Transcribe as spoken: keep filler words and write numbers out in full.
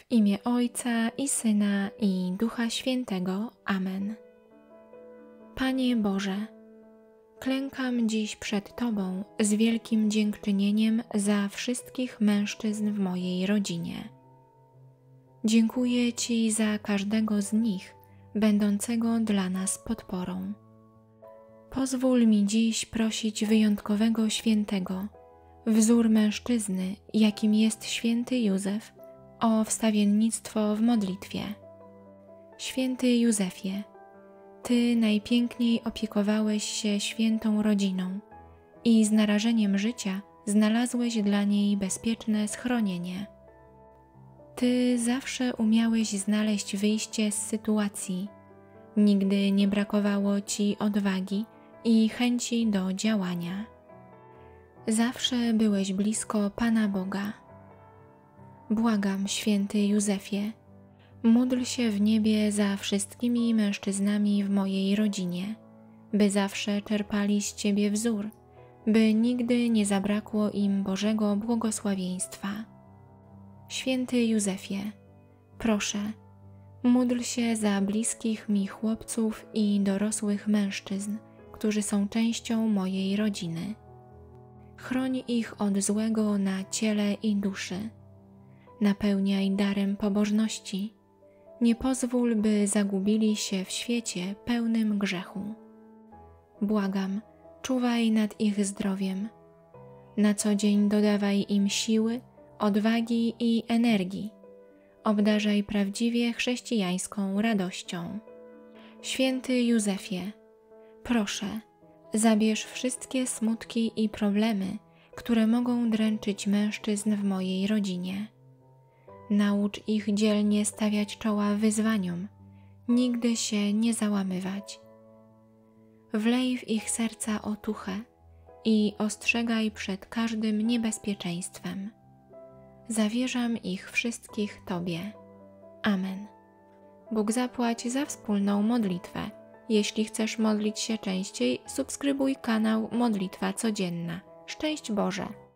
W imię Ojca i Syna i Ducha Świętego. Amen. Panie Boże, klękam dziś przed Tobą z wielkim dziękczynieniem za wszystkich mężczyzn w mojej rodzinie. Dziękuję Ci za każdego z nich, będącego dla nas podporą. Pozwól mi dziś prosić wyjątkowego świętego, wzór mężczyzny, jakim jest święty Józef, o wstawiennictwo w modlitwie. Święty Józefie, Ty najpiękniej opiekowałeś się świętą rodziną i z narażeniem życia znalazłeś dla niej bezpieczne schronienie. Ty zawsze umiałeś znaleźć wyjście z sytuacji. Nigdy nie brakowało Ci odwagi i chęci do działania. Zawsze byłeś blisko Pana Boga. Błagam, święty Józefie, módl się w niebie za wszystkimi mężczyznami w mojej rodzinie, by zawsze czerpali z Ciebie wzór, by nigdy nie zabrakło im Bożego błogosławieństwa. Święty Józefie, proszę, módl się za bliskich mi chłopców i dorosłych mężczyzn, którzy są częścią mojej rodziny. Chroń ich od złego na ciele i duszy. Napełniaj darem pobożności. Nie pozwól, by zagubili się w świecie pełnym grzechu. Błagam, czuwaj nad ich zdrowiem. Na co dzień dodawaj im siły, odwagi i energii. Obdarzaj prawdziwie chrześcijańską radością. Święty Józefie, proszę, zabierz wszystkie smutki i problemy, które mogą dręczyć mężczyzn w mojej rodzinie. Naucz ich dzielnie stawiać czoła wyzwaniom, nigdy się nie załamywać. Wlej w ich serca otuchę i ostrzegaj przed każdym niebezpieczeństwem. Zawierzam ich wszystkich Tobie. Amen. Bóg zapłać za wspólną modlitwę. Jeśli chcesz modlić się częściej, subskrybuj kanał Modlitwa Codzienna. Szczęść Boże!